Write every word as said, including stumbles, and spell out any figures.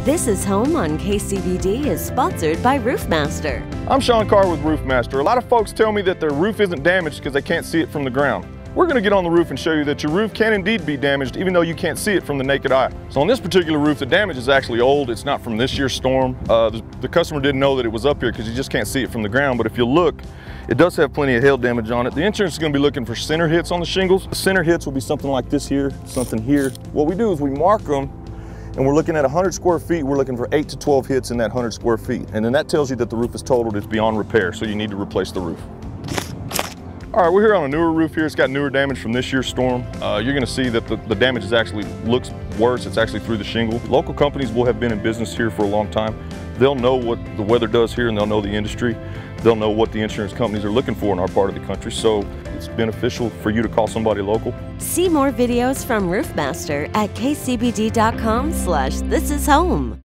This is Home on K C B D is sponsored by Roofmaster. I'm Sean Carr with Roofmaster. A lot of folks tell me that their roof isn't damaged because they can't see it from the ground. We're going to get on the roof and show you that your roof can indeed be damaged even though you can't see it from the naked eye. So on this particular roof, the damage is actually old. It's not from this year's storm. Uh, the, the customer didn't know that it was up here because you just can't see it from the ground. But if you look, it does have plenty of hail damage on it. The insurance is going to be looking for center hits on the shingles. The center hits will be something like this here, something here. What we do is we mark them, and we're looking at one hundred square feet. We're looking for eight to twelve hits in that one hundred square feet. And then that tells you that the roof is totaled, it's beyond repair, so you need to replace the roof. All right, we're here on a newer roof here. It's got newer damage from this year's storm. Uh, you're gonna see that the, the damage is actually looks worse. It's actually through the shingle. Local companies will have been in business here for a long time. They'll know what the weather does here, and they'll know the industry. They'll know what the insurance companies are looking for in our part of the country. So it's beneficial for you to call somebody local. See more videos from Roofmaster at k c b d dot com slash this is home.